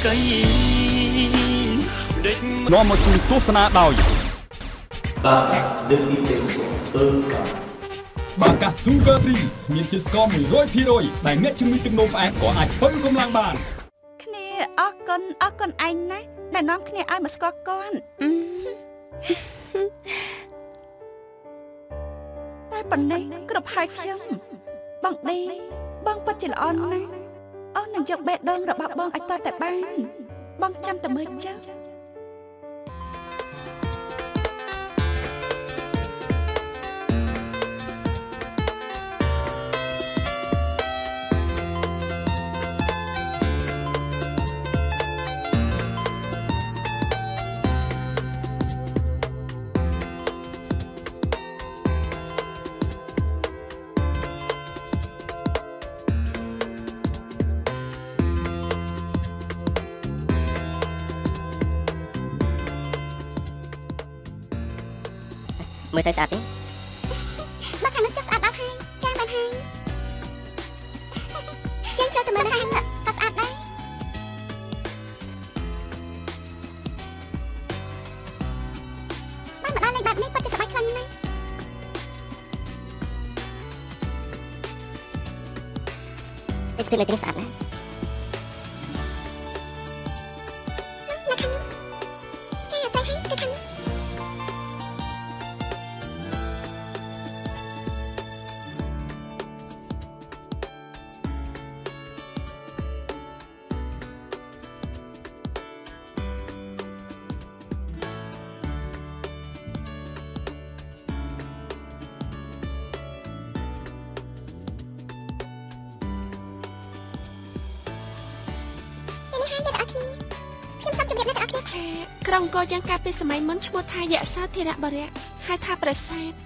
នាំមកជួយទស្សនាដោយបាកា Sugar Free មានជាតិស្ករ 100% ដែលអ្នកជំងឺទឹកនោមផ្អែមក៏អាចពឹងកម្លាំងបានគ្នាអរគុណឯងណាដែលនាំគ្នាឲ្យមកស្គាល់គាត់តែប៉ុណ្ណេះគ្រប់ហើយខ្ញុំបងដេបងពិតជាល្អណាស់អូននឹងយកបេះដូងរបស់បងឲ្យតតែបានបងចាំតែមើលចឹងមើលទៅស្អាតទេមកខាងនោះចុះស្អាតដល់ហើយចាបានហើយចេញចូលទៅមើលខាងនោះក៏ស្អាតដែរបានមកដល់លេងបែបនេះពិតជាសប្បាយខ្លាំងណាស់អេសគ្រីមនៅទីនេះស្អាតណាស់ក្រុងអង្គរយ៉ាងកាលពីសម័យមុនឈ្មោះថាយសោធិរបុរៈហៅថាប្រាសាទ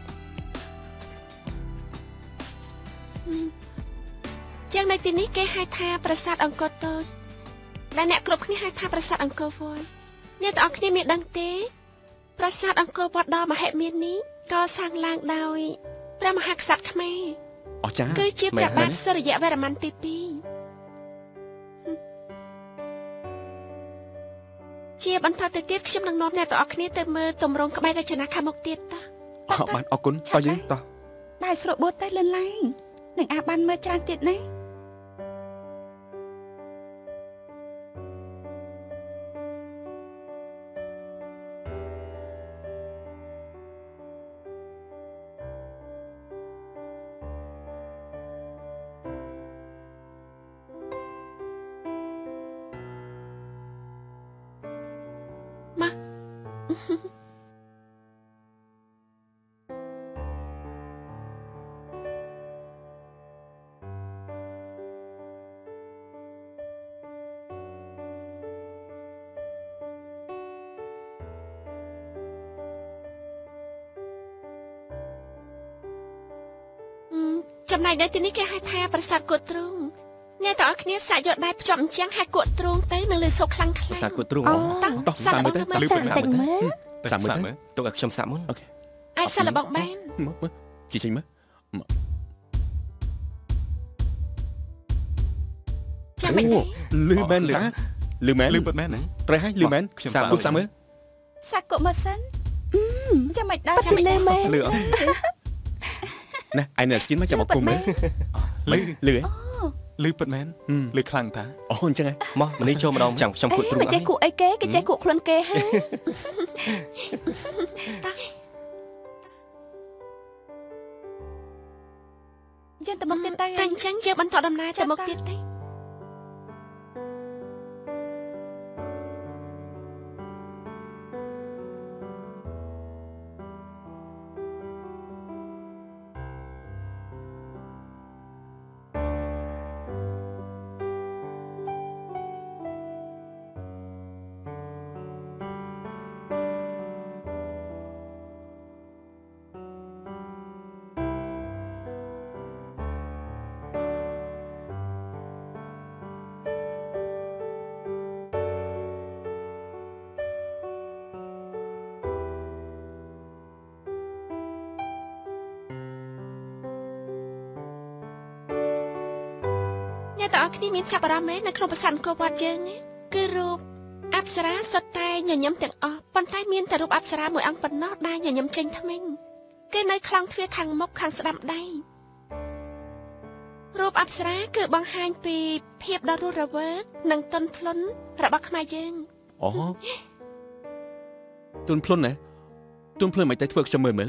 ជាងនៅទីនេះគេហៅថាប្រាសាទអង្គរតូចដែលអ្នកគ្រប់គ្នាហៅថាប្រាសាទអង្គរវត្តអ្នកទាំងអស់គ្នាមានដឹងទេប្រាសាទអង្គរវត្តដ៏មហិមានេះកសាងឡើងដោយព្រះមហាក្សត្រខ្មែរអស្ចារ្យគឺជាព្រះបាទសូរ្យវរ្ម័នទី2ជាបន្តទៅទៀតខ្ញុំនឹងនាំអ្នកទាំងអស់គ្នាទៅមើលទម្រង់ក្បាច់រចនាខាងមុខទៀតតោះបានអរគុណតោះយើងតោះដែរស្រួលបួតតែលឿនឡើងនឹងអាចបានមើលច្រើនទៀតណាចំណែកនៅទីនេះគេហៅថាប្រាសាទគោកទ្រូងអ្នកទាំងអស់គ្នាសាកយកដៃភ្ជាប់អញ្ចឹងហៅគោកទ្រូងទៅនឹងលើសូកខ្លាំងៗប្រាសាទគោកទ្រូងតោះសាកមើលទៅលើប្រាសាទមើលសាកមើលទៅទុកឲ្យខ្ញុំសាកមុនអូខេអាចសាកល្បងបានមើលជីចេញមើលចាំមិនទេលឺមែនលឺមែនលឺពិតមែនត្រូវហើយលឺមែនសាកគូសាកមើលសាកគូមើលសិនចាំមិនដែរចាំមិនដែរមែនលឺអត់ណែឯនៅស្គីនមកចាំមកគុំមើលលឺលឺពិតមែនលឺខ្លាំងតាអូអញ្ចឹងហ៎មកម្នេះចូលម្ដងចាំខ្ញុំគួតទ្រូងអស់ចេះគួអីគេចេះគួខ្លួនគេហើយយើងទៅមុខទៀតទៅតែអញ្ចឹងយើងបន្តដំណើរទៅមុខទៀតទៅអ្នកទាំងអស់គ្នាមានចាប់អារម្មណ៍មែននៅក្នុងប្រាសាទអង្គរវត្តយើងគឺរូបអប្សរាសុទ្ធតែញញឹមទាំងអស់ប៉ុន្តែមានតែរូបអប្សរាមួយអង្គប៉ុណ្ណោះដែលញញឹមចេញថ្មិញគេនៅខ្លោងទ្វារខាងមុខខាងស្ដាំដៃរូបអប្សរាគឺបង្ហាញពីភាពដ៏រស់រវើកនិងទន់ភ្លន់របស់ខ្មែរយើងអូទន់ភ្លន់ណាទន់ភ្លន់មិនតែធ្វើខ្ញុំមើល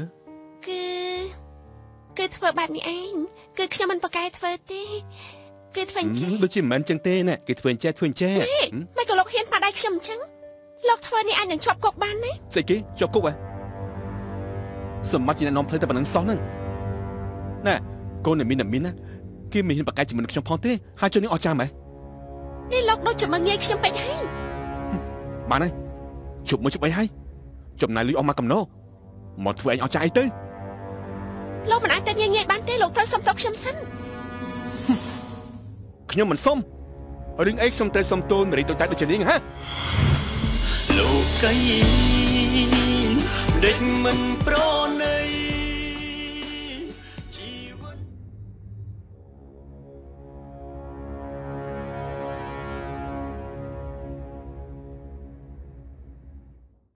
គឺធ្វើបែបនេះឯងគឺខ្ញុំមិនប្រកែកធ្វើទេគឺធ្វើអញ្ចឹងដូចជាមិនមែនអញ្ចឹងទេណាគេធ្វើអញ្ចេះមិនក៏លោកហ៊ានប៉ាដៃខ្ញុំអញ្ចឹងលោកធ្វើនេះអាចនឹងជាប់គុកបានណាស្អីគេជាប់គុកហ៎សម្បត្តិជាអ្នកនាំផ្លូវតែប៉ុណ្្នឹងសោះហ្នឹងណាកូនមីនណាគេមិនហ៊ានប្រកែកជាមួយខ្ញុំផងទេហើយចុះនេះអស់ចាំហ៎នេះលោកដូចជាមកងាយខ្ញុំពេកហើយបានហើយជប់អីហើយចំណាយលុយអស់មកកំណោមកធ្វើអញអស់ចាយអីទៅលោកមិនអាចទៅងាយបានទេលោកត្រូវសុំតខ្ញុំសិនខ្ញុំមិនសុំរឿងអីខ្ញុំត្រូវសុំតូនរីទៅតែដូចជានាងហ៎លោកកៃដេចមិនប្រ